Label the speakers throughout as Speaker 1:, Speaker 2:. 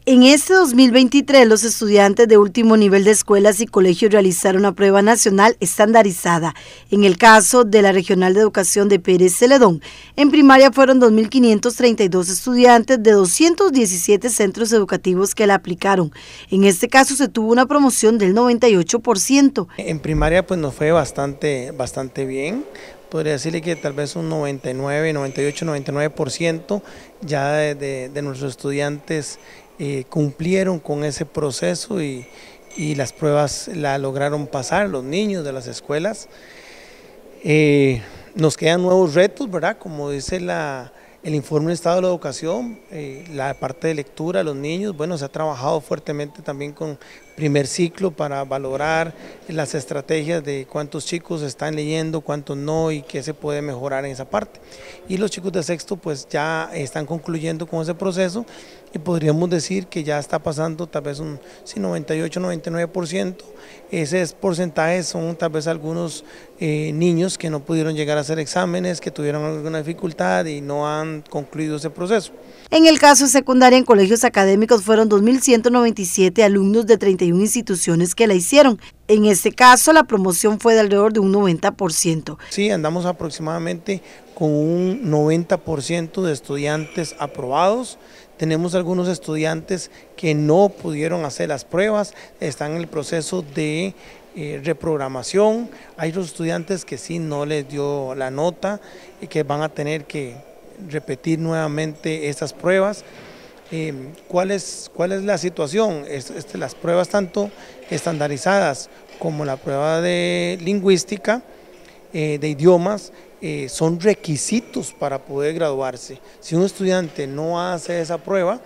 Speaker 1: En este 2023, los estudiantes de último nivel de escuelas y colegios realizaron una prueba nacional estandarizada. En el caso de la Regional de Educación de Pérez Celedón, en primaria fueron 2.532 estudiantes de 217 centros educativos que la aplicaron. En este caso se tuvo una promoción del 98%.
Speaker 2: En primaria pues nos fue bastante bien. Podría decirle que tal vez un 99, 98, 99% ya de nuestros estudiantes cumplieron con ese proceso y las pruebas la lograron pasar, los niños de las escuelas. Nos quedan nuevos retos, ¿verdad? Como dice el informe de Estado de la Educación, la parte de lectura, los niños, bueno, se ha trabajado fuertemente también con primer ciclo para valorar las estrategias de cuántos chicos están leyendo, cuántos no y qué se puede mejorar en esa parte. Y los chicos de sexto pues ya están concluyendo con ese proceso y podríamos decir que ya está pasando tal vez un 98, 99%. Ese porcentaje son tal vez algunos niños que no pudieron llegar a hacer exámenes, que tuvieron alguna dificultad y no han concluido ese proceso.
Speaker 1: En el caso de secundaria, en colegios académicos fueron 2.197 alumnos de 31 instituciones que la hicieron. En este caso, la promoción fue de alrededor de un 90%.
Speaker 2: Sí, andamos aproximadamente con un 90% de estudiantes aprobados. Tenemos algunos estudiantes que no pudieron hacer las pruebas, están en el proceso de reprogramación. Hay otros estudiantes que sí no les dio la nota y que van a tener que repetir nuevamente estas pruebas. ¿Cuál es la situación? Las pruebas tanto estandarizadas como la prueba de lingüística, de idiomas, son requisitos para poder graduarse. Si un estudiante no hace esa prueba,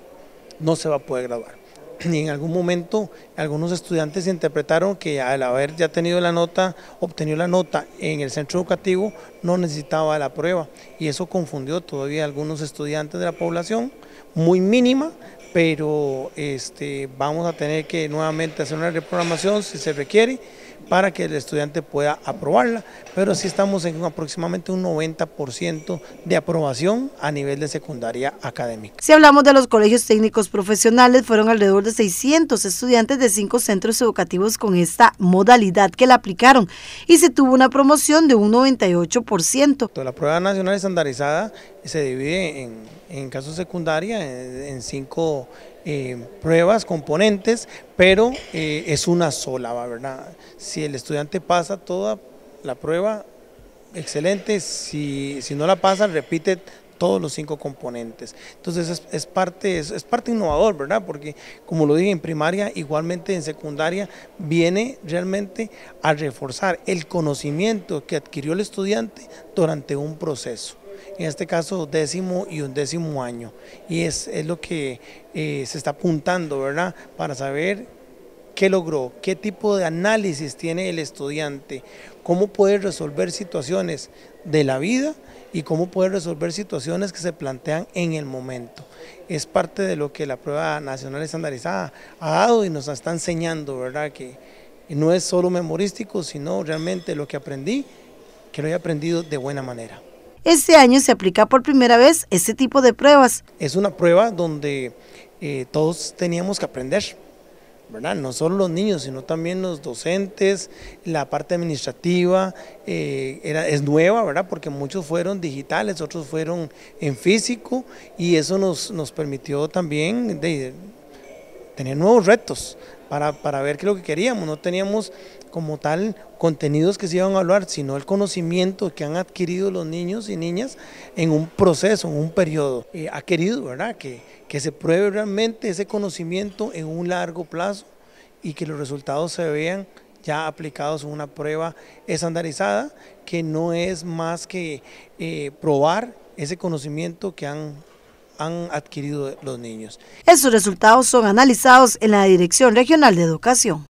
Speaker 2: no se va a poder graduar. Y en algún momento algunos estudiantes interpretaron que al haber ya obtenido la nota en el centro educativo, no necesitaba la prueba, y eso confundió todavía a algunos estudiantes de la población, muy mínima, pero vamos a tener que nuevamente hacer una reprogramación si se requiere para que el estudiante pueda aprobarla, pero sí estamos en aproximadamente un 90% de aprobación a nivel de secundaria académica.
Speaker 1: Si hablamos de los colegios técnicos profesionales, fueron alrededor de 600 estudiantes de 5 centros educativos con esta modalidad que la aplicaron y se tuvo una promoción de un 98%.
Speaker 2: La prueba nacional estandarizada se divide en caso secundaria en 5 pruebas, componentes, pero es una sola, ¿verdad? Si el estudiante pasa toda la prueba, excelente. Si no la pasa, repite todos los 5 componentes. Entonces es parte innovador, ¿verdad? Porque como lo dije en primaria, igualmente en secundaria viene realmente a reforzar el conocimiento que adquirió el estudiante durante un proceso. En este caso 10º y 11º año, y es lo que se está apuntando, ¿verdad? Para saber qué logró, qué tipo de análisis tiene el estudiante, cómo puede resolver situaciones de la vida y cómo puede resolver situaciones que se plantean en el momento. Es parte de lo que la prueba nacional estandarizada ha dado y nos está enseñando, ¿verdad? Que no es solo memorístico, sino realmente lo que aprendí, que lo he aprendido de buena manera.
Speaker 1: Este año se aplica por primera vez este tipo de pruebas.
Speaker 2: Es una prueba donde todos teníamos que aprender, ¿verdad? No solo los niños, sino también los docentes, la parte administrativa es nueva, ¿verdad? Porque muchos fueron digitales, otros fueron en físico, y eso nos permitió también tener nuevos retos para ver qué es lo que queríamos. No teníamos como tal contenidos que se iban a hablar, sino el conocimiento que han adquirido los niños y niñas en un proceso, en un periodo. Ha querido, ¿verdad?, que se pruebe realmente ese conocimiento en un largo plazo y que los resultados se vean ya aplicados en una prueba estandarizada, que no es más que probar ese conocimiento que han adquirido los niños.
Speaker 1: Estos resultados son analizados en la Dirección Regional de Educación.